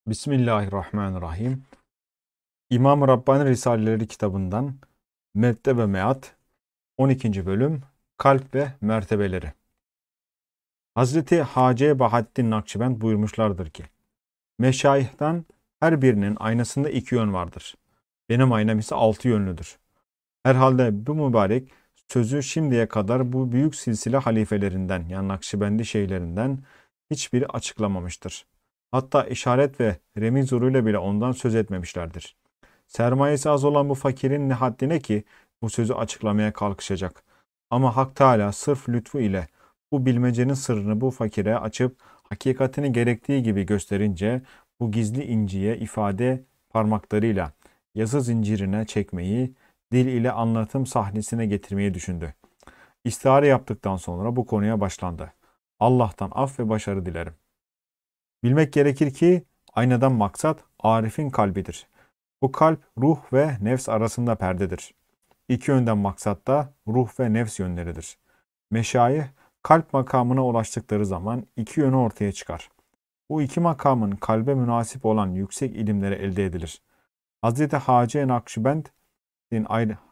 Bismillahirrahmanirrahim. İmam-ı Rabbani Risaleleri kitabından Mebde ve Meat 12. bölüm Kalp ve Mertebeleri. Hazreti Hacı Bahattin Nakşibend buyurmuşlardır ki, Meşayih'ten her birinin aynasında iki yön vardır. Benim aynam ise 6 yönlüdür. Herhalde bu mübarek sözü şimdiye kadar bu büyük silsile halifelerinden yani Nakşibendi şeyhlerinden hiçbiri açıklamamıştır. Hatta işaret ve remiz zoruyla bile ondan söz etmemişlerdir. Sermayesi az olan bu fakirin ne haddine ki bu sözü açıklamaya kalkışacak. Ama Hak Teala sırf lütfu ile bu bilmecenin sırrını bu fakire açıp hakikatini gerektiği gibi gösterince bu gizli inciye ifade parmaklarıyla yazı zincirine çekmeyi, dil ile anlatım sahnesine getirmeyi düşündü. İstihare yaptıktan sonra bu konuya başlandı. Allah'tan af ve başarı dilerim. Bilmek gerekir ki aynadan maksat Arif'in kalbidir. Bu kalp ruh ve nefs arasında perdedir. İki yönden maksat da ruh ve nefs yönleridir. Meşayih kalp makamına ulaştıkları zaman iki yönü ortaya çıkar. Bu iki makamın kalbe münasip olan yüksek ilimlere elde edilir. Hazreti Hacı Nakşibend'in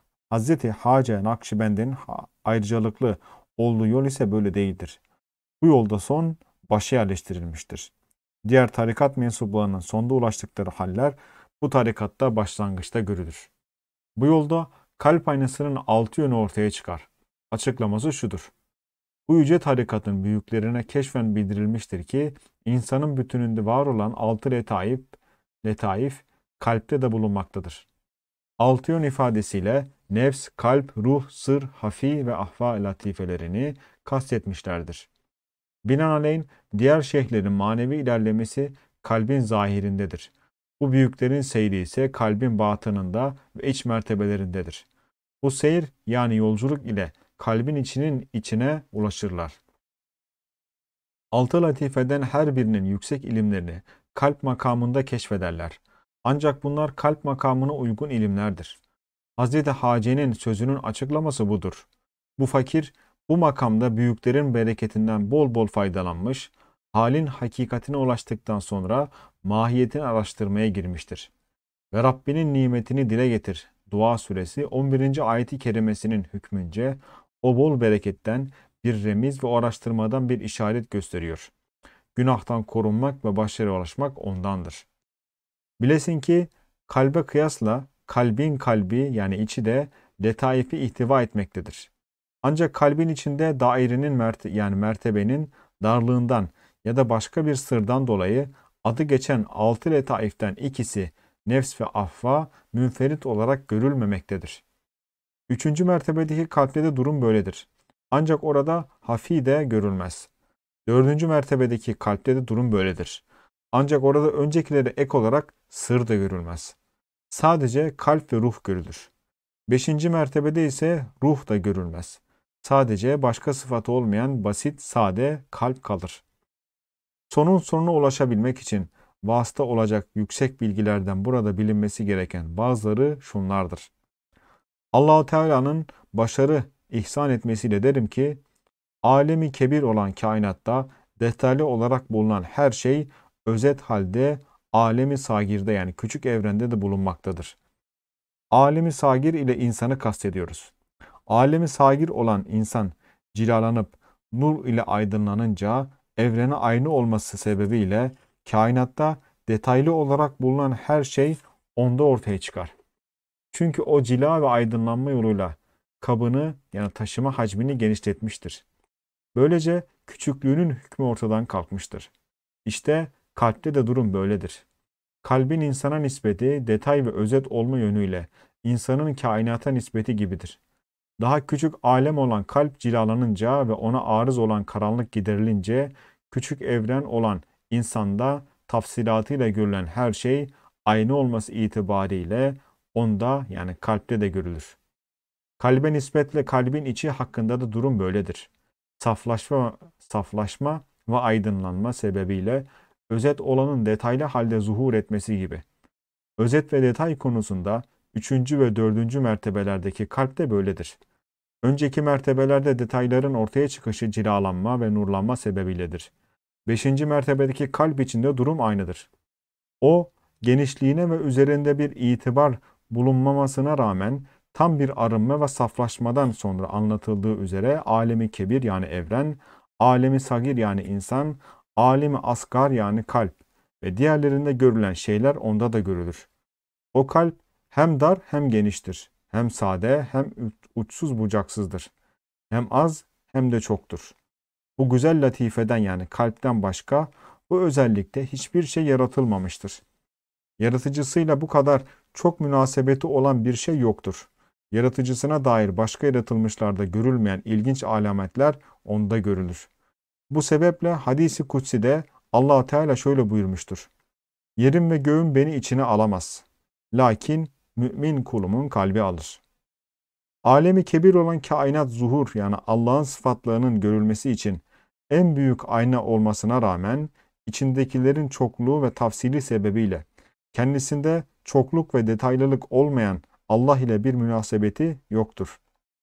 ayrıcalıklı olduğu yol ise böyle değildir. Bu yolda son başa yerleştirilmiştir. Diğer tarikat mensuplarının sonda ulaştıkları haller bu tarikatta başlangıçta görülür. Bu yolda kalp aynasının 6 yönü ortaya çıkar. Açıklaması şudur. Bu yüce tarikatın büyüklerine keşfen bildirilmiştir ki insanın bütününde var olan 6 letaif kalpte de bulunmaktadır. 6 yön ifadesiyle nefs, kalp, ruh, sır, hafi ve ahva latifelerini kastetmişlerdir. Binaenaleyh diğer şeyhlerin manevi ilerlemesi kalbin zahirindedir. Bu büyüklerin seyri ise kalbin batınında ve iç mertebelerindedir. Bu seyir yani yolculuk ile kalbin içinin içine ulaşırlar. Altı latifeden her birinin yüksek ilimlerini kalp makamında keşfederler. Ancak bunlar kalp makamına uygun ilimlerdir. Hazreti Hace'nin sözünün açıklaması budur. Bu fakir bu makamda büyüklerin bereketinden bol bol faydalanmış, halin hakikatine ulaştıktan sonra mahiyetini araştırmaya girmiştir. Ve Rabbinin nimetini dile getir. Dua suresi 11. ayeti kerimesinin hükmünce o bol bereketten bir remiz ve o araştırmadan bir işaret gösteriyor. Günahtan korunmak ve başarıya ulaşmak ondandır. Bilesin ki kalbe kıyasla kalbin kalbi yani içi de letaifi ihtiva etmektedir. Ancak kalbin içinde dairenin yani mertebenin darlığından ya da başka bir sırdan dolayı adı geçen 6 letaiften ikisi nefs ve affa münferit olarak görülmemektedir. Üçüncü mertebedeki kalpte de durum böyledir. Ancak orada hafi de görülmez. Dördüncü mertebedeki kalpte de durum böyledir. Ancak orada öncekileri ek olarak sır da görülmez. Sadece kalp ve ruh görülür. Beşinci mertebede ise ruh da görülmez. Sadece başka sıfatı olmayan basit, sade kalp kalır. Sonun sonuna ulaşabilmek için vasıta olacak yüksek bilgilerden burada bilinmesi gereken bazıları şunlardır. Allah-u Teala'nın başarı ihsan etmesiyle derim ki, alemi kebir olan kainatta detaylı olarak bulunan her şey özet halde alemi sagirde yani küçük evrende de bulunmaktadır. Alemi sagir ile insanı kastediyoruz. Alemi sagir olan insan cilalanıp nur ile aydınlanınca evrene aynı olması sebebiyle kainatta detaylı olarak bulunan her şey onda ortaya çıkar. Çünkü o cila ve aydınlanma yoluyla kabını yani taşıma hacmini genişletmiştir. Böylece küçüklüğünün hükmü ortadan kalkmıştır. İşte kalpte de durum böyledir. Kalbin insana nispeti detay ve özet olma yönüyle insanın kainata nispeti gibidir. Daha küçük alem olan kalp cilalanınca ve ona arız olan karanlık giderilince küçük evren olan insanda tafsilatıyla görülen her şey aynı olması itibariyle onda yani kalpte de görülür. Kalbe nispetle kalbin içi hakkında da durum böyledir. Saflaşma ve aydınlanma sebebiyle özet olanın detaylı halde zuhur etmesi gibi. Özet ve detay konusunda 3. ve 4. mertebelerdeki kalp de böyledir. Önceki mertebelerde detayların ortaya çıkışı cilalanma ve nurlanma sebebiyledir. 5. mertebedeki kalp içinde durum aynıdır. O, genişliğine ve üzerinde bir itibar bulunmamasına rağmen tam bir arınma ve saflaşmadan sonra anlatıldığı üzere alemi kebir yani evren, alemi sagir yani insan, alemi asgar yani kalp ve diğerlerinde görülen şeyler onda da görülür. O kalp hem dar hem geniştir, hem sade hem uçsuz bucaksızdır, hem az hem de çoktur. Bu güzel latifeden yani kalpten başka bu özellikte hiçbir şey yaratılmamıştır. Yaratıcısıyla bu kadar çok münasebeti olan bir şey yoktur. Yaratıcısına dair başka yaratılmışlarda görülmeyen ilginç alametler onda görülür. Bu sebeple hadisi kutsi'de Allah Teala şöyle buyurmuştur: Yerin ve göğün beni içine alamaz. Lakin mümin kulumun kalbi alır. Alemi kebir olan kainat zuhur yani Allah'ın sıfatlarının görülmesi için en büyük ayna olmasına rağmen içindekilerin çokluğu ve tafsili sebebiyle kendisinde çokluk ve detaylılık olmayan Allah ile bir münasebeti yoktur.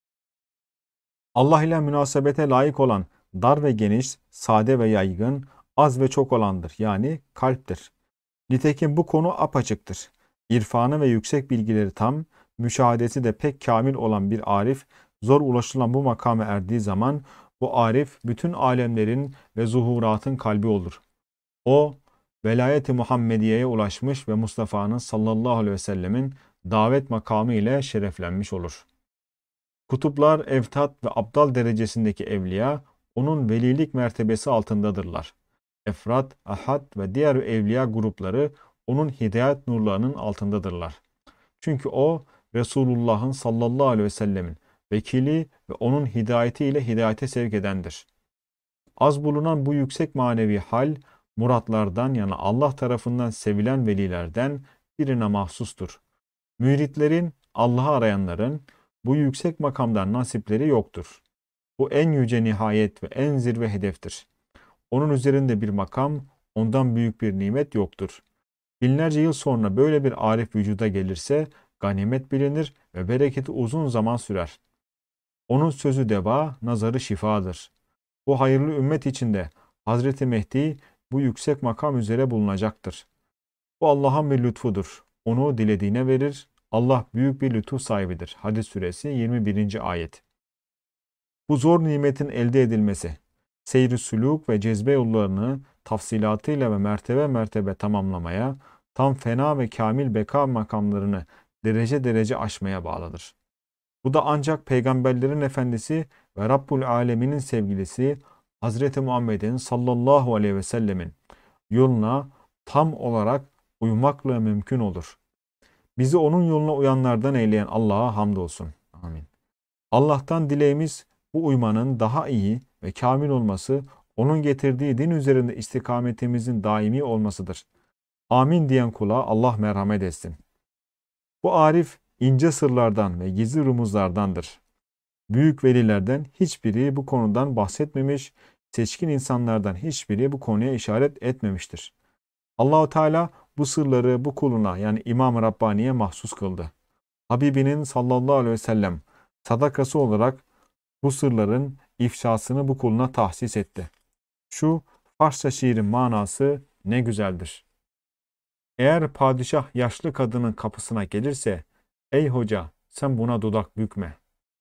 Allah ile münasebete layık olan dar ve geniş, sade ve yaygın, az ve çok olandır yani kalptir. Nitekim bu konu apaçıktır. İrfanı ve yüksek bilgileri tam, müşahadesi de pek kamil olan bir arif, zor ulaşılan bu makame erdiği zaman, bu arif bütün alemlerin ve zuhuratın kalbi olur. O, velayet-i Muhammediye'ye ulaşmış ve Mustafa'nın sallallahu aleyhi ve sellemin davet makamı ile şereflenmiş olur. Kutuplar, evtat ve abdal derecesindeki evliya, onun velilik mertebesi altındadırlar. Efrat, ahad ve diğer evliya grupları onun hidayet nurlarının altındadırlar. Çünkü o Resulullah'ın sallallahu aleyhi ve sellemin vekili ve onun hidayetiyle hidayete sevk edendir. Az bulunan bu yüksek manevi hal, muratlardan yani Allah tarafından sevilen velilerden birine mahsustur. Müritlerin, Allah'ı arayanların bu yüksek makamdan nasipleri yoktur. Bu en yüce nihayet ve en zirve hedeftir. Onun üzerinde bir makam, ondan büyük bir nimet yoktur. Binlerce yıl sonra böyle bir arif vücuda gelirse ganimet bilinir ve bereketi uzun zaman sürer. Onun sözü deva, nazarı şifadır. Bu hayırlı ümmet içinde Hazreti Mehdi bu yüksek makam üzere bulunacaktır. Bu Allah'ın bir lütfudur. Onu dilediğine verir. Allah büyük bir lütuf sahibidir. Hadis suresi 21. ayet. Bu zor nimetin elde edilmesi, seyr-i sülûk ve cezbe yollarını tafsilatıyla ve mertebe mertebe tamamlamaya, tam fena ve kamil beka makamlarını derece derece aşmaya bağlıdır. Bu da ancak peygamberlerin efendisi ve Rabbul Alemin'in sevgilisi Hazreti Muhammed'in sallallahu aleyhi ve sellemin yoluna tam olarak uymakla mümkün olur. Bizi onun yoluna uyanlardan eyleyen Allah'a hamdolsun. Amin. Allah'tan dileğimiz bu uymanın daha iyi ve kamil olması, onun getirdiği din üzerinde istikametimizin daimi olmasıdır. Amin diyen kula Allah merhamet etsin. Bu arif ince sırlardan ve gizli rumuzlardandır. Büyük velilerden hiçbiri bu konudan bahsetmemiş, seçkin insanlardan hiçbiri bu konuya işaret etmemiştir. Allahu Teala bu sırları bu kuluna yani İmam-ı Rabbani'ye mahsus kıldı. Habibinin sallallahu aleyhi ve sellem sadakası olarak bu sırların ifşasını bu kuluna tahsis etti. Şu Farsça şiirin manası ne güzeldir. Eğer padişah yaşlı kadının kapısına gelirse, ey hoca sen buna dudak bükme.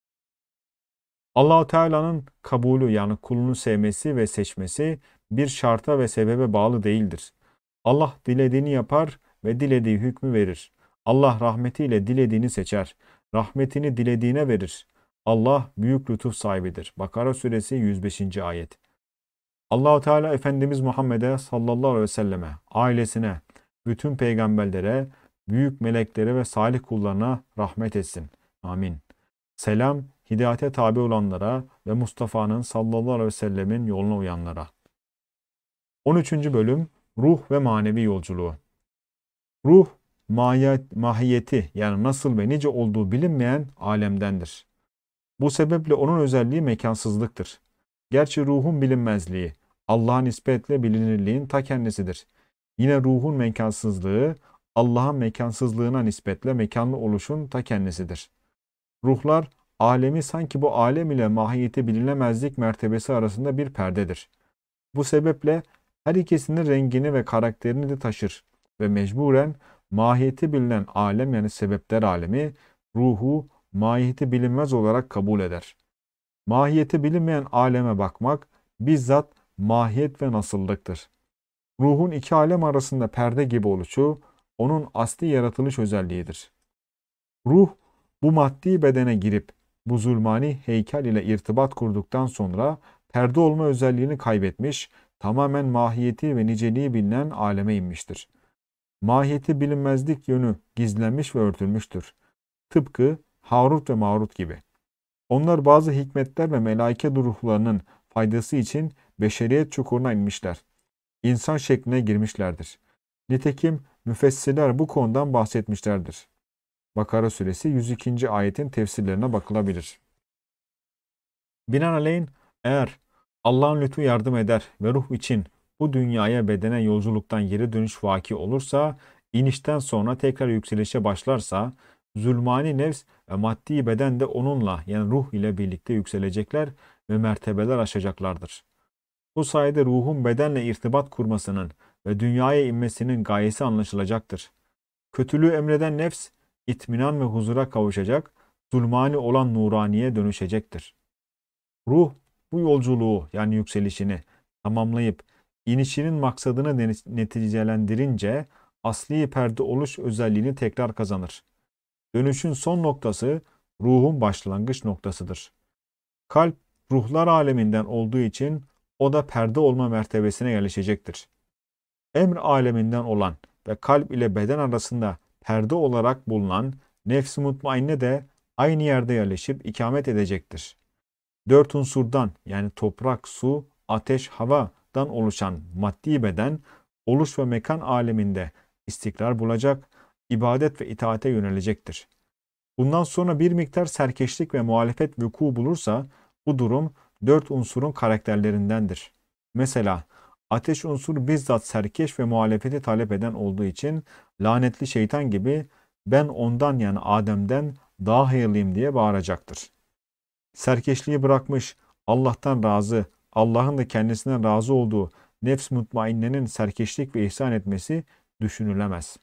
Allah-u Teala'nın kabulü yani kulunu sevmesi ve seçmesi bir şarta ve sebebe bağlı değildir. Allah dilediğini yapar ve dilediği hükmü verir. Allah rahmetiyle dilediğini seçer. Rahmetini dilediğine verir. Allah büyük lütuf sahibidir. Bakara suresi 105. ayet. Allah-u Teala Efendimiz Muhammed'e sallallahu aleyhi ve selleme, ailesine, bütün peygamberlere, büyük meleklere ve salih kullarına rahmet etsin. Amin. Selam, hidayete tabi olanlara ve Mustafa'nın sallallahu aleyhi ve sellemin yoluna uyanlara. 13. bölüm Ruh ve manevi yolculuğu. Ruh, mahiyeti yani nasıl ve nice olduğu bilinmeyen alemdendir. Bu sebeple onun özelliği mekansızlıktır. Gerçi ruhun bilinmezliği, Allah'a nispetle bilinirliğin ta kendisidir. Yine ruhun mekansızlığı, Allah'ın mekansızlığına nispetle mekanlı oluşun ta kendisidir. Ruhlar, alemi sanki bu alem ile mahiyeti bilinemezlik mertebesi arasında bir perdedir. Bu sebeple her ikisinin rengini ve karakterini de taşır. ve mecburen mahiyeti bilinen alem yani sebepler alemi ruhu mahiyeti bilinmez olarak kabul eder. Mahiyeti bilinmeyen aleme bakmak bizzat mahiyet ve nasıllıktır. Ruhun iki alem arasında perde gibi oluşu onun asli yaratılış özelliğidir. Ruh bu maddi bedene girip bu zulmani heykel ile irtibat kurduktan sonra perde olma özelliğini kaybetmiş, tamamen mahiyeti ve niceliği bilinen aleme inmiştir. Mahiyeti bilinmezlik yönü gizlenmiş ve örtülmüştür. Tıpkı Harut ve Marut gibi. Onlar bazı hikmetler ve melaike ruhlarının faydası için beşeriyet çukuruna inmişler. İnsan şekline girmişlerdir. Nitekim müfessirler bu konudan bahsetmişlerdir. Bakara suresi 102. ayetin tefsirlerine bakılabilir. Binaenaleyh eğer Allah'ın lütfu yardım eder ve ruh için bu dünyaya bedene yolculuktan geri dönüş vaki olursa, inişten sonra tekrar yükselişe başlarsa, zulmani nefs ve maddi beden de onunla yani ruh ile birlikte yükselecekler ve mertebeler aşacaklardır. Bu sayede ruhun bedenle irtibat kurmasının ve dünyaya inmesinin gayesi anlaşılacaktır. Kötülüğü emreden nefs, itminan ve huzura kavuşacak, zulmani olan nuraniye dönüşecektir. Ruh bu yolculuğu yani yükselişini tamamlayıp inişinin maksadını neticelendirince asli perde oluş özelliğini tekrar kazanır. Dönüşün son noktası ruhun başlangıç noktasıdır. Kalp ruhlar aleminden olduğu için o da perde olma mertebesine yerleşecektir. Emr aleminden olan ve kalp ile beden arasında perde olarak bulunan nefs-i mutmainne de aynı yerde yerleşip ikamet edecektir. Dört unsurdan yani toprak, su, ateş, havadan oluşan maddi beden oluş ve mekan aleminde istikrar bulacak, ibadet ve itaate yönelecektir. Bundan sonra bir miktar serkeşlik ve muhalefet vuku bulursa bu durum dört unsurun karakterlerindendir. Mesela ateş unsuru bizzat serkeş ve muhalefeti talep eden olduğu için lanetli şeytan gibi ben ondan yani Adem'den daha hayırlıyım diye bağıracaktır. Serkeşliği bırakmış, Allah'tan razı, Allah'ın da kendisinden razı olduğu nefs mutmainnenin serkeşlik ve ihsan etmesi düşünülemez.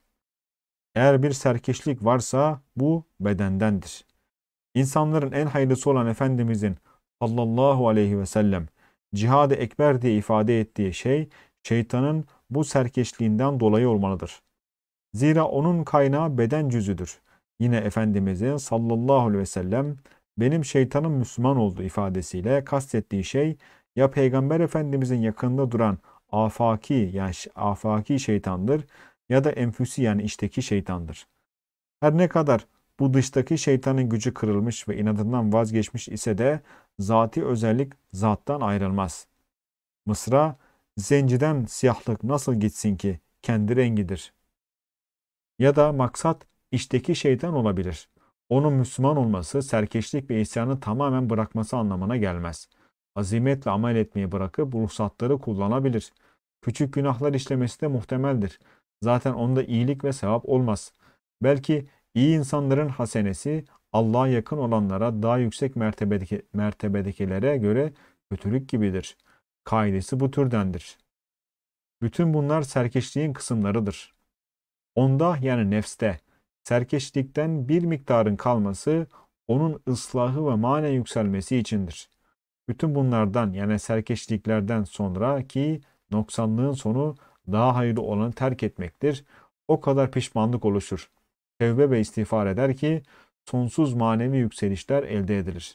Eğer bir serkeşlik varsa bu bedendendir. İnsanların en hayırlısı olan Efendimizin sallallahu aleyhi ve sellem cihad-ı ekber diye ifade ettiği şey şeytanın bu serkeşliğinden dolayı olmalıdır. Zira onun kaynağı beden cüzüdür. Yine Efendimizin sallallahu aleyhi ve sellem benim şeytanım Müslüman oldu ifadesiyle kastettiği şey ya Peygamber Efendimizin yakınında duran afaki şeytandır ya da enfüsi yani içteki şeytandır. Her ne kadar bu dıştaki şeytanın gücü kırılmış ve inadından vazgeçmiş ise de zati özellik zattan ayrılmaz. Mısra, zenciden siyahlık nasıl gitsin ki kendi rengidir. Ya da maksat içteki şeytan olabilir. Onun Müslüman olması, serkeşlik ve isyanı tamamen bırakması anlamına gelmez. Azimetle amel etmeyi bırakıp ruhsatları kullanabilir. Küçük günahlar işlemesi de muhtemeldir. Zaten onda iyilik ve sevap olmaz. Belki iyi insanların hasenesi Allah'a yakın olanlara daha yüksek mertebedekilere göre kötülük gibidir. Kaidesi bu türdendir. Bütün bunlar serkeşliğin kısımlarıdır. Onda yani nefste serkeşlikten bir miktarın kalması onun ıslahı ve manen yükselmesi içindir. Bütün bunlardan yani serkeşliklerden sonra ki noksanlığın sonu daha hayırlı olanı terk etmektir. O kadar pişmanlık oluşur. Tevbe ve istiğfar eder ki sonsuz manevi yükselişler elde edilir.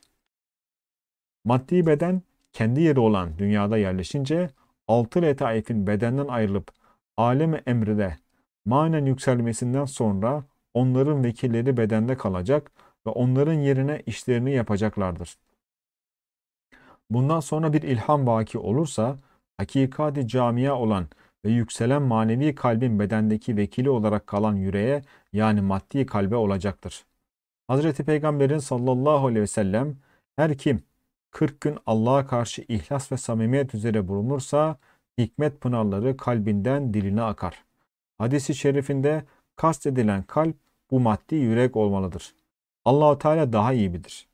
Maddi beden kendi yeri olan dünyada yerleşince altı letaifin bedenden ayrılıp alem-i emride manen yükselmesinden sonra onların vekilleri bedende kalacak ve onların yerine işlerini yapacaklardır. Bundan sonra bir ilham vaki olursa hakikati camia olan ve yükselen manevi kalbin bedendeki vekili olarak kalan yüreğe yani maddi kalbe olacaktır. Hazreti Peygamberin sallallahu aleyhi ve sellem her kim 40 gün Allah'a karşı ihlas ve samimiyet üzere bulunursa hikmet pınarları kalbinden diline akar. Hadis-i şerifinde kastedilen kalp bu maddi yürek olmalıdır. Allah-u Teala daha iyi bilir.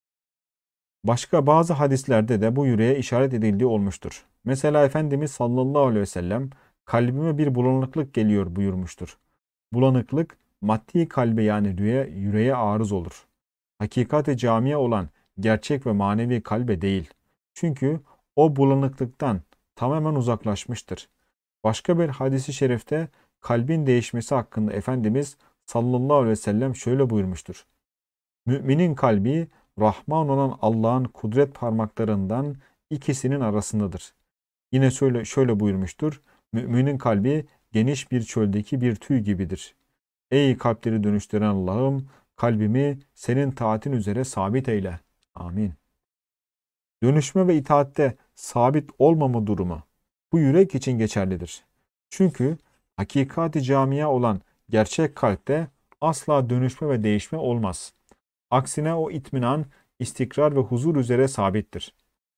Başka bazı hadislerde de bu yüreğe işaret edildiği olmuştur. Mesela Efendimiz sallallahu aleyhi ve sellem kalbime bir bulanıklık geliyor buyurmuştur. Bulanıklık maddi kalbe yani yüreğe arız olur. Hakikati camiye olan gerçek ve manevi kalbe değil. Çünkü o bulanıklıktan tamamen uzaklaşmıştır. Başka bir hadisi şerifte kalbin değişmesi hakkında Efendimiz sallallahu aleyhi ve sellem şöyle buyurmuştur. Müminin kalbi Rahman olan Allah'ın kudret parmaklarından ikisinin arasındadır. Yine şöyle buyurmuştur. Müminin kalbi geniş bir çöldeki bir tüy gibidir. Ey kalpleri dönüştüren Allah'ım, kalbimi senin taatin üzere sabit eyle. Amin. Dönüşme ve itaatte sabit olmama durumu bu yürek için geçerlidir. Çünkü hakikati camia olan gerçek kalpte asla dönüşme ve değişme olmaz. Aksine o itminan, istikrar ve huzur üzere sabittir.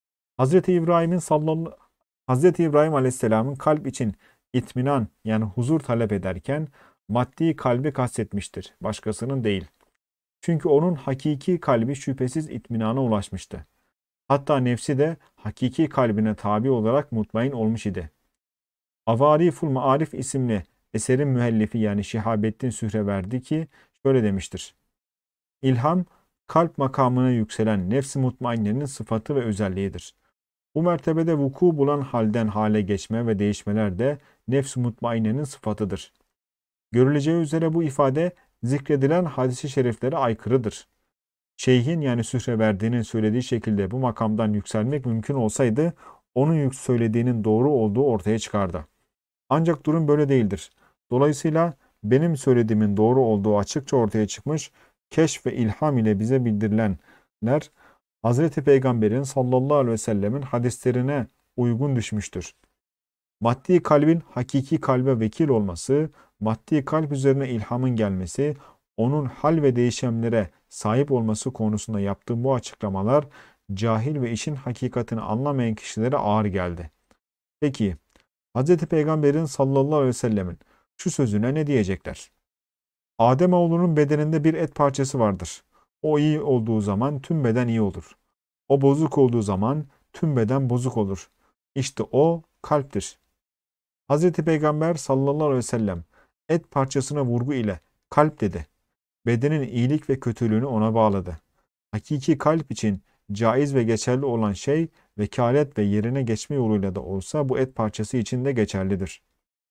Hazreti İbrahim Aleyhisselam'ın kalp için itminan yani huzur talep ederken maddi kalbi kastetmiştir, başkasının değil. Çünkü onun hakiki kalbi şüphesiz itminana ulaşmıştı. Hatta nefsi de hakiki kalbine tabi olarak mutmain olmuş idi. Avariful Maarif isimli eserin müellifi yani Şihabettin Sühreverdi ki şöyle demiştir. İlham, kalp makamına yükselen nefs-i mutmainnenin sıfatı ve özelliğidir. Bu mertebede vuku bulan halden hale geçme ve değişmeler de nefs-i mutmainnenin sıfatıdır. Görüleceği üzere bu ifade zikredilen hadis-i şeriflere aykırıdır. Şeyhin yani Sühreverdi'nin söylediği şekilde bu makamdan yükselmek mümkün olsaydı onun söylediğinin doğru olduğu ortaya çıkardı. Ancak durum böyle değildir. Dolayısıyla benim söylediğimin doğru olduğu açıkça ortaya çıkmış, keşf ve ilham ile bize bildirilenler Hazreti Peygamber'in sallallahu aleyhi ve sellemin hadislerine uygun düşmüştür. Maddi kalbin hakiki kalbe vekil olması, maddi kalp üzerine ilhamın gelmesi, onun hal ve değişimlere sahip olması konusunda yaptığım bu açıklamalar cahil ve işin hakikatini anlamayan kişilere ağır geldi. Peki, Hz. Peygamber'in sallallahu aleyhi ve sellemin şu sözüne ne diyecekler? Ademoğlunun bedeninde bir et parçası vardır. O iyi olduğu zaman tüm beden iyi olur. O bozuk olduğu zaman tüm beden bozuk olur. İşte o kalptir. Hz. Peygamber sallallahu aleyhi ve sellem et parçasına vurgu ile kalp dedi. Bedenin iyilik ve kötülüğünü ona bağladı. Hakiki kalp için caiz ve geçerli olan şey vekalet ve yerine geçme yoluyla da olsa bu et parçası için de geçerlidir.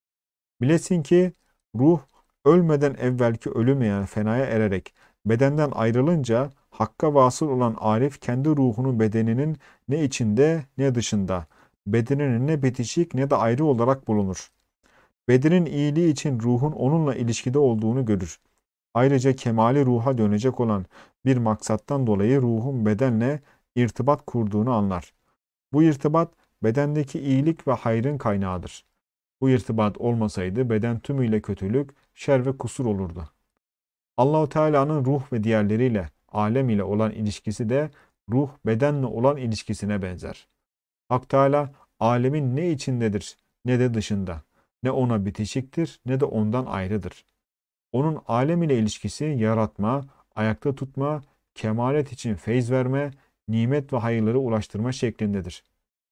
Bilesin ki ruh ölmeden evvelki ölüm yani fenaya ererek bedenden ayrılınca Hakk'a vasıl olan arif kendi ruhunu bedeninin ne içinde ne dışında, bedeninin ne bitişik ne de ayrı olarak bulunur. Bedenin iyiliği için ruhun onunla ilişkide olduğunu görür. Ayrıca kemali ruha dönecek olan bir maksattan dolayı ruhun bedenle irtibat kurduğunu anlar. Bu irtibat bedendeki iyilik ve hayrın kaynağıdır. Bu irtibat olmasaydı beden tümüyle kötülük, şer ve kusur olurdu. Allahu Teala'nın ruh ve diğerleriyle, alem ile olan ilişkisi de ruh bedenle olan ilişkisine benzer. Hak Teala alemin ne içindedir ne de dışında, ne ona bitişiktir ne de ondan ayrıdır. Onun alem ile ilişkisi yaratma, ayakta tutma, kemalet için feyz verme, nimet ve hayırları ulaştırma şeklindedir.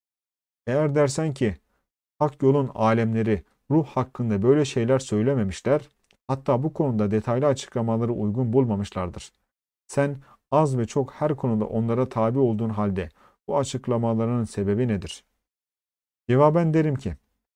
Eğer dersen ki hak yolun alemleri ruh hakkında böyle şeyler söylememişler, hatta bu konuda detaylı açıklamaları uygun bulmamışlardır. Sen az ve çok her konuda onlara tabi olduğun halde bu açıklamaların sebebi nedir? Cevaben derim ki,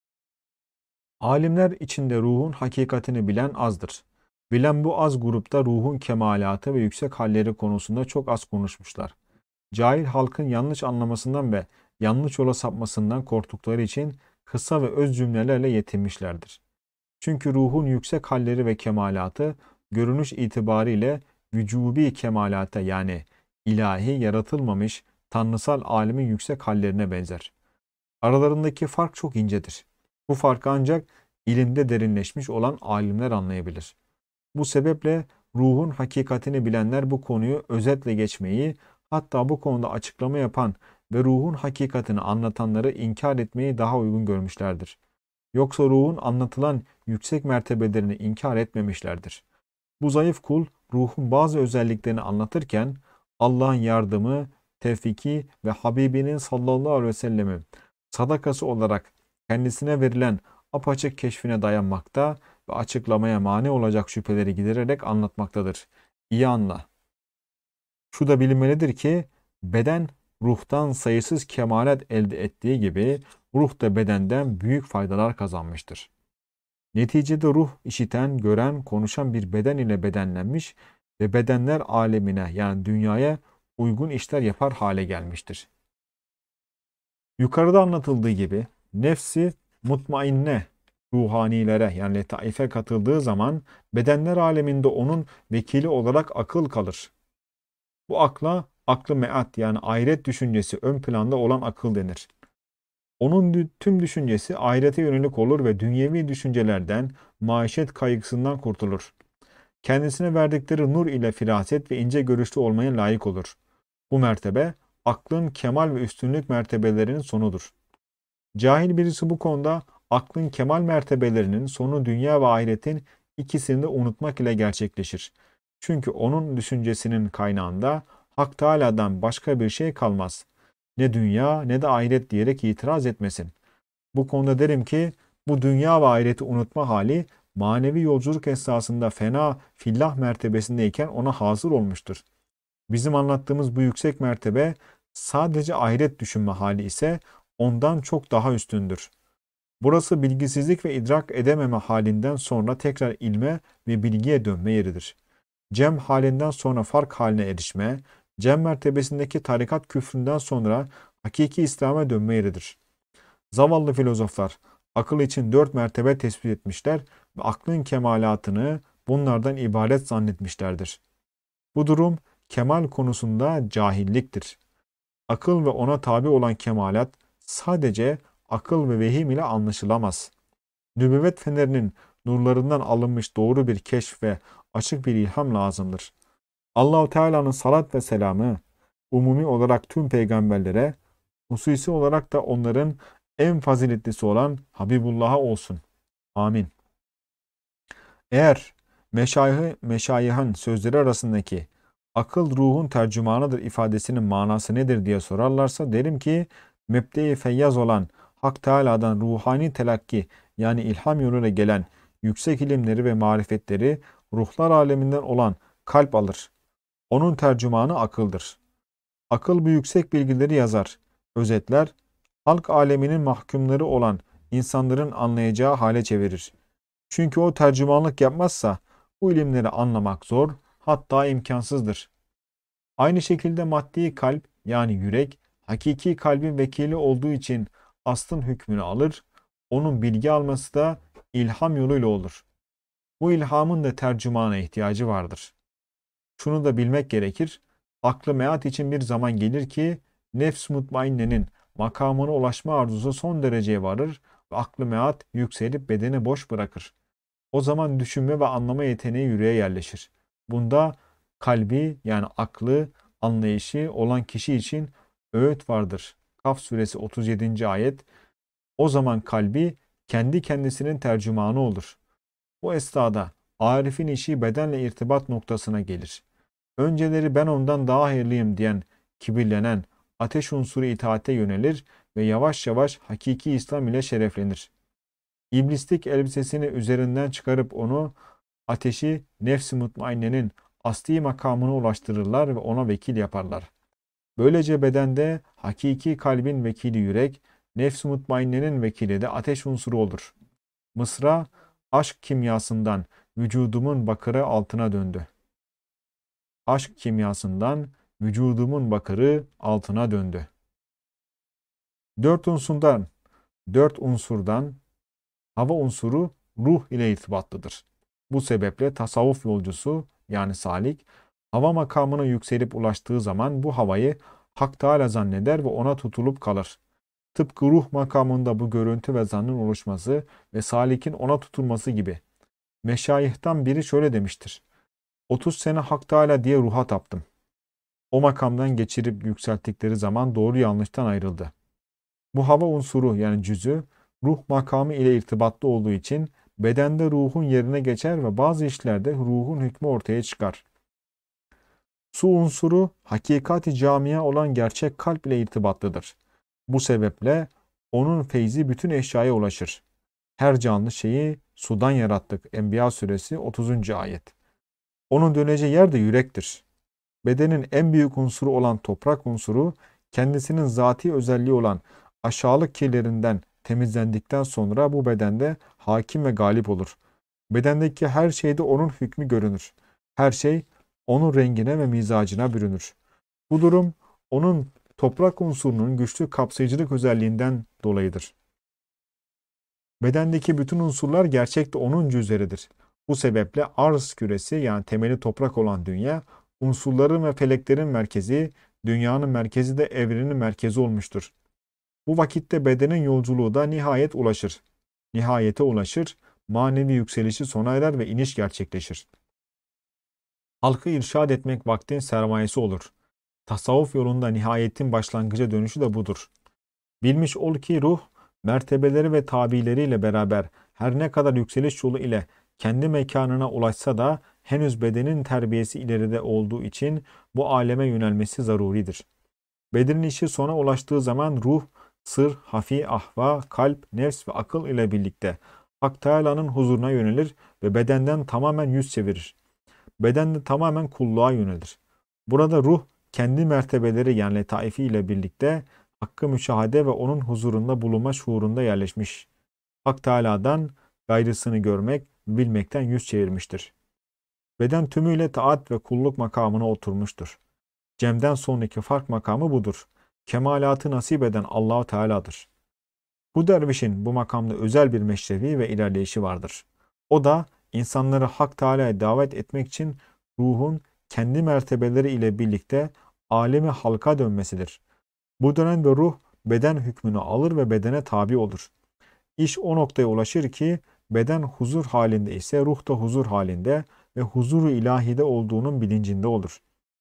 alimler içinde ruhun hakikatini bilen azdır. Bilen bu az grupta ruhun kemalatı ve yüksek halleri konusunda çok az konuşmuşlar. Cahil halkın yanlış anlamasından ve yanlış yola sapmasından korktukları için kısa ve öz cümlelerle yetinmişlerdir. Çünkü ruhun yüksek halleri ve kemalatı görünüş itibariyle vücubi kemalata yani ilahi yaratılmamış tanrısal alemin yüksek hallerine benzer. Aralarındaki fark çok incedir. Bu farkı ancak ilimde derinleşmiş olan alimler anlayabilir. Bu sebeple ruhun hakikatini bilenler bu konuyu özetle geçmeyi, hatta bu konuda açıklama yapan ve ruhun hakikatini anlatanları inkar etmeyi daha uygun görmüşlerdir. Yoksa ruhun anlatılan yüksek mertebelerini inkar etmemişlerdir. Bu zayıf kul ruhun bazı özelliklerini anlatırken Allah'ın yardımı, tevfiki ve Habibinin sallallahu aleyhi ve sellemin sadakası olarak kendisine verilen apaçık keşfine dayanmakta ve açıklamaya mani olacak şüpheleri gidererek anlatmaktadır. İyi anla. Şu da bilinmelidir ki beden ruhtan sayısız kemalat elde ettiği gibi ruh da bedenden büyük faydalar kazanmıştır. Neticede ruh işiten, gören, konuşan bir beden ile bedenlenmiş ve bedenler alemine yani dünyaya uygun işler yapar hale gelmiştir. Yukarıda anlatıldığı gibi nefsi mutmainne ruhanilere yani letaife katıldığı zaman bedenler aleminde onun vekili olarak akıl kalır. Bu akla aklı meat yani ahiret düşüncesi ön planda olan akıl denir. Onun tüm düşüncesi ahirete yönelik olur ve dünyevi düşüncelerden, maişet kaygısından kurtulur. Kendisine verdikleri nur ile firaset ve ince görüşlü olmaya layık olur. Bu mertebe aklın kemal ve üstünlük mertebelerinin sonudur. Cahil birisi bu konuda aklın kemal mertebelerinin sonu dünya ve ahiretin ikisini de unutmak ile gerçekleşir. Çünkü onun düşüncesinin kaynağında Hak Teâlâ'dan başka bir şey kalmaz. Ne dünya ne de ahiret diyerek itiraz etmesin. Bu konuda derim ki bu dünya ve ahireti unutma hali manevi yolculuk esnasında fena fillah mertebesindeyken ona hazır olmuştur. Bizim anlattığımız bu yüksek mertebe sadece ahiret düşünme hali ise ondan çok daha üstündür. Burası bilgisizlik ve idrak edememe halinden sonra tekrar ilme ve bilgiye dönme yeridir. Cem halinden sonra fark haline erişme, cem mertebesindeki tarikat küfründen sonra hakiki İslam'a dönme yeridir. Zavallı filozoflar akıl için 4 mertebe tespit etmişler ve aklın kemalatını bunlardan ibaret zannetmişlerdir. Bu durum kemal konusunda cahilliktir. Akıl ve ona tabi olan kemalat sadece akıl ve vehim ile anlaşılamaz. Nübüvvet fenerinin nurlarından alınmış doğru bir keşf ve açık bir ilham lazımdır. Allahu Teala'nın salat ve selamı umumi olarak tüm peygamberlere, hususi olarak da onların en faziletlisi olan Habibullah'a olsun. Amin. Eğer meşayihın sözleri arasındaki akıl ruhun tercümanıdır ifadesinin manası nedir diye sorarlarsa derim ki mebde-i feyyaz olan Hak Teâlâ'dan ruhani telakki yani ilham yoluyla gelen yüksek ilimleri ve marifetleri ruhlar aleminden olan kalp alır. Onun tercümanı akıldır. Akıl bu yüksek bilgileri yazar, özetler, halk aleminin mahkumları olan insanların anlayacağı hale çevirir. Çünkü o tercümanlık yapmazsa bu ilimleri anlamak zor, hatta imkansızdır. Aynı şekilde maddi kalp yani yürek, hakiki kalbin vekili olduğu için aslın hükmünü alır, onun bilgi alması da ilham yoluyla olur. Bu ilhamın da tercümana ihtiyacı vardır. Şunu da bilmek gerekir, aklı meat için bir zaman gelir ki nefs mutmainnenin makamına ulaşma arzusu son dereceye varır ve aklı meat yükselip bedeni boş bırakır. O zaman düşünme ve anlama yeteneği yüreğe yerleşir. Bunda kalbi yani aklı, anlayışı olan kişi için öğüt vardır. Kaf suresi 37. ayet. O zaman kalbi kendi kendisinin tercümanı olur. Bu esnada Arif'in işi bedenle irtibat noktasına gelir. Önceleri ben ondan daha hayırlıyım diyen, kibirlenen, ateş unsuru itaate yönelir ve yavaş yavaş hakiki İslam ile şereflenir. İblislik elbisesini üzerinden çıkarıp onu ateşi nefs-i mutmainnenin asli makamına ulaştırırlar ve ona vekil yaparlar. Böylece bedende hakiki kalbin vekili yürek, nefs-i mutmainnenin vekili de ateş unsuru olur. Mısra, aşk kimyasından vücudumun bakırı altına döndü. Aşk kimyasından vücudumun bakırı altına döndü. Dört unsurdan hava unsuru ruh ile irtibatlıdır. Bu sebeple tasavvuf yolcusu yani salik hava makamına yükselip ulaştığı zaman bu havayı Hak Teâlâ zanneder ve ona tutulup kalır. Tıpkı ruh makamında bu görüntü ve zannın oluşması ve salikin ona tutulması gibi. Meşayihtan biri şöyle demiştir. 30 sene Hak Teâlâ diye ruha taptım. O makamdan geçirip yükselttikleri zaman doğru yanlıştan ayrıldı. Bu hava unsuru yani cüzü ruh makamı ile irtibatlı olduğu için bedende ruhun yerine geçer ve bazı işlerde ruhun hükmü ortaya çıkar. Su unsuru hakikati camia olan gerçek kalp ile irtibatlıdır. Bu sebeple onun feyzi bütün eşyaya ulaşır. Her canlı şeyi sudan yarattık. Enbiya suresi 30. ayet. Onun döneceği yer de yürektir. Bedenin en büyük unsuru olan toprak unsuru, kendisinin zati özelliği olan aşağılık kirlerinden temizlendikten sonra bu bedende hakim ve galip olur. Bedendeki her şeyde onun hükmü görünür. Her şey onun rengine ve mizacına bürünür. Bu durum onun toprak unsurunun güçlü kapsayıcılık özelliğinden dolayıdır. Bedendeki bütün unsurlar gerçekte onun cüzleridir. Bu sebeple arz küresi, yani temeli toprak olan dünya, unsurların ve feleklerin merkezi, dünyanın merkezi de evrenin merkezi olmuştur. Bu vakitte bedenin yolculuğu da nihayet ulaşır. Nihayete ulaşır, manevi yükselişi sona erer ve iniş gerçekleşir. Halkı irşad etmek vaktin sermayesi olur. Tasavvuf yolunda nihayetin başlangıca dönüşü de budur. Bilmiş ol ki ruh, mertebeleri ve tabileriyle beraber her ne kadar yükseliş yolu ile kendi mekanına ulaşsa da henüz bedenin terbiyesi ileride olduğu için bu aleme yönelmesi zaruridir. Bedenin işi sona ulaştığı zaman ruh, sır, hafi, ahva, kalp, nefs ve akıl ile birlikte Hak Teâlâ'nın huzuruna yönelir ve bedenden tamamen yüz çevirir. Beden de tamamen kulluğa yönelir. Burada ruh kendi mertebeleri yani letaifi ile birlikte hakkı müşahede ve onun huzurunda bulunma şuurunda yerleşmiş. Hak Teâlâ'dan gayrısını görmek, bilmekten yüz çevirmiştir. Beden tümüyle taat ve kulluk makamına oturmuştur. Cem'den sonraki fark makamı budur. Kemalatı nasip eden Allah-u Teala'dır. Bu dervişin bu makamda özel bir meşrevi ve ilerleyişi vardır. O da insanları Hak Teala'ya davet etmek için ruhun kendi mertebeleri ile birlikte alemi halka dönmesidir. Bu dönemde ruh beden hükmünü alır ve bedene tabi olur. İş o noktaya ulaşır ki beden huzur halinde ise ruh da huzur halinde ve huzuru ilahide olduğunun bilincinde olur.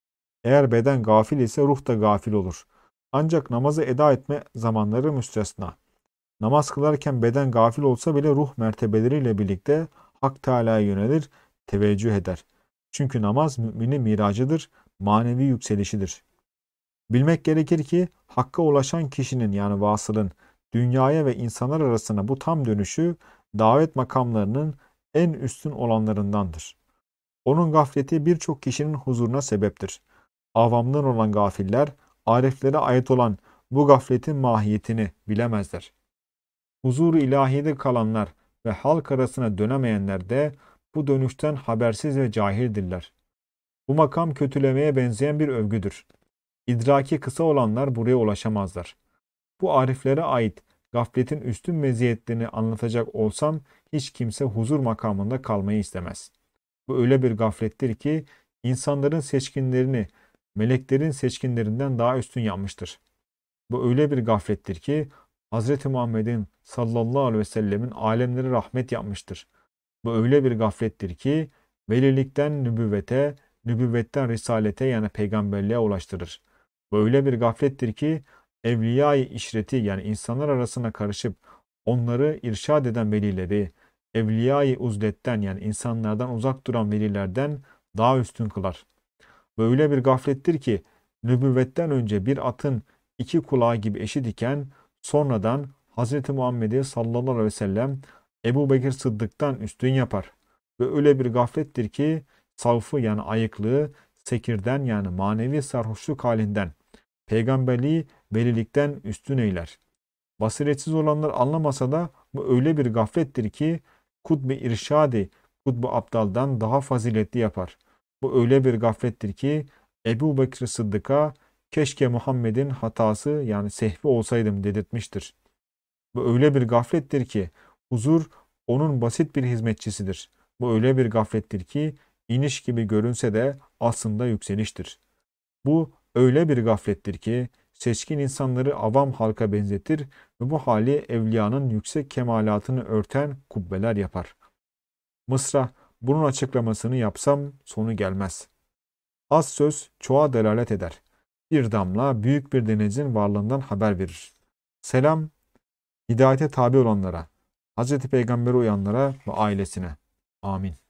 Eğer beden gafil ise ruh da gafil olur. Ancak namazı eda etme zamanları müstesna. Namaz kılarken beden gafil olsa bile ruh mertebeleriyle birlikte Hak Teâlâ'ya yönelir, teveccüh eder. Çünkü namaz müminin miracıdır, manevi yükselişidir. Bilmek gerekir ki Hakk'a ulaşan kişinin yani vasılın dünyaya ve insanlar arasına bu tam dönüşü davet makamlarının en üstün olanlarındandır. Onun gafleti birçok kişinin huzuruna sebeptir. Avamdan olan gafiller, ariflere ait olan bu gafletin mahiyetini bilemezler. Huzur-u ilahide kalanlar ve halk arasına dönemeyenler de bu dönüşten habersiz ve cahildirler. Bu makam kötülemeye benzeyen bir övgüdür. İdraki kısa olanlar buraya ulaşamazlar. Bu ariflere ait gafletin üstün meziyetlerini anlatacak olsam hiç kimse huzur makamında kalmayı istemez. Bu öyle bir gaflettir ki insanların seçkinlerini meleklerin seçkinlerinden daha üstün yapmıştır. Bu öyle bir gaflettir ki Hz. Muhammed'in sallallahu aleyhi ve sellemin alemlere rahmet yapmıştır. Bu öyle bir gaflettir ki velilikten nübüvvete, nübüvvetten risalete yani peygamberliğe ulaştırır. Bu öyle bir gaflettir ki evliya-i işreti yani insanlar arasına karışıp onları irşad eden velileri, evliya-i uzletten yani insanlardan uzak duran velilerden daha üstün kılar. Böyle bir gaflettir ki nübüvvetten önce bir atın iki kulağı gibi eşit iken sonradan Hz. Muhammed'i sallallahu aleyhi ve sellem Ebu Bekir Sıddık'tan üstün yapar. Ve öyle bir gaflettir ki savfı yani ayıklığı sekirden yani manevi sarhoşluk halinden peygamberliği velilikten üstün eyler. Basiretsiz olanlar anlamasa da bu öyle bir gaflettir ki kutb-i irşadi, kutb-i abdaldan daha faziletli yapar. Bu öyle bir gaflettir ki Ebu Bekir Sıddık'a keşke Muhammed'in hatası yani sehvi olsaydım dedirtmiştir. Bu öyle bir gaflettir ki huzur onun basit bir hizmetçisidir. Bu öyle bir gaflettir ki iniş gibi görünse de aslında yükseliştir. Bu öyle bir gaflettir ki seçkin insanları avam halka benzetir ve bu hali evliyanın yüksek kemalatını örten kubbeler yapar. Mısra, bunun açıklamasını yapsam sonu gelmez. Az söz çoğa delalet eder. Bir damla büyük bir denizin varlığından haber verir. Selam, hidayete tabi olanlara, Hz. Peygamber'e uyanlara ve ailesine. Amin.